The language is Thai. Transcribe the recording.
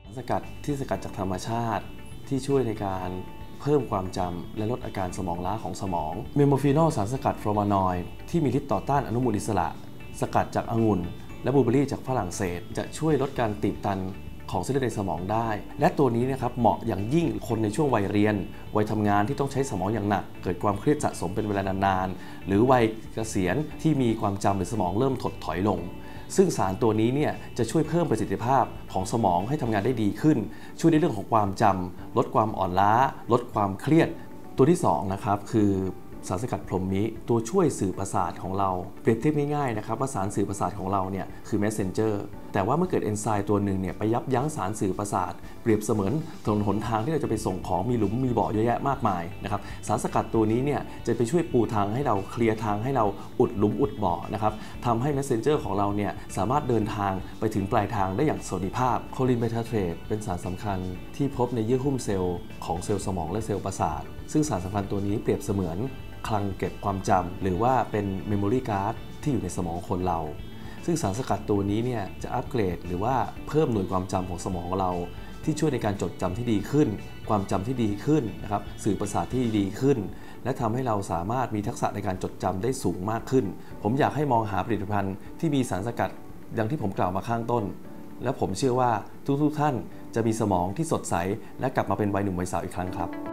สกัดที่สกัดจากธรรมชาติที่ช่วยในการเพิ่มความจำและลดอาการสมองล้าของสมองเมโมฟีนอลสารสกัดฟลาวานอยด์ที่มีฤทธิ์ต่อต้านอนุมูลอิสระสกัดจากองุ่นและบลูเบอร์รี่จากฝรั่งเศสจะช่วยลดการตีบตันของเส้นเลือดในสมองได้และตัวนี้นะครับเหมาะอย่างยิ่งคนในช่วงวัยเรียนวัยทำงานที่ต้องใช้สมองอย่างหนักเกิดความเครียดสะสมเป็นเวลานานๆหรือวัยเกษียณที่มีความจำหรือสมองเริ่มถดถอยลงซึ่งสารตัวนี้เนี่ยจะช่วยเพิ่มประสิทธิภาพของสมองให้ทำงานได้ดีขึ้นช่วยในเรื่องของความจำลดความอ่อนล้าลดความเครียดตัวที่2นะครับคือสารสกัดพรหมมิตัวช่วยสื่อประสาทของเราเปรียบเทียบง่ายๆนะครับว่าสารสื่อประสาทของเราเนี่ยคือ messenger แต่ว่าเมื่อเกิดเอนไซม์ตัวหนึ่งเนี่ยไปยับยั้งสารสื่อประสาทเปรียบเสมือนถนนหนทางที่เราจะไปส่งของมีหลุมมีบ่อเยอะแยะมากมายนะครับสารสกัดตัวนี้เนี่ยจะไปช่วยปูทางให้เราเคลียร์ทางให้เราอุดหลุมอุดบ่อนะครับทำให้ messenger ของเราเนี่ยสามารถเดินทางไปถึงปลายทางได้อย่างสวัสดิภาพโคลินเบทาเทรตเป็นสารสำคัญที่พบในเยื่อหุ้มเซลล์ของเซลล์สมองและเซลล์ประสาทซึ่งสารสำคัญตัวนี้เปรียบเสมือนคลังเก็บความจำหรือว่าเป็น memory card ที่อยู่ในสมองคนเราซึ่งสารสกัดตัวนี้เนี่ยจะอัปเกรดหรือว่าเพิ่มหน่วยความจำของสมองเราที่ช่วยในการจดจำที่ดีขึ้นความจำที่ดีขึ้นนะครับสื่อประสาทที่ดีขึ้นและทำให้เราสามารถมีทักษะในการจดจำได้สูงมากขึ้นผมอยากให้มองหาผลิตภัณฑ์ที่มีสารสกัดอย่างที่ผมกล่าวมาข้างต้นและผมเชื่อว่าทุกท่านจะมีสมองที่สดใสและกลับมาเป็นวัยหนุ่มวัยสาวอีกครั้งครับ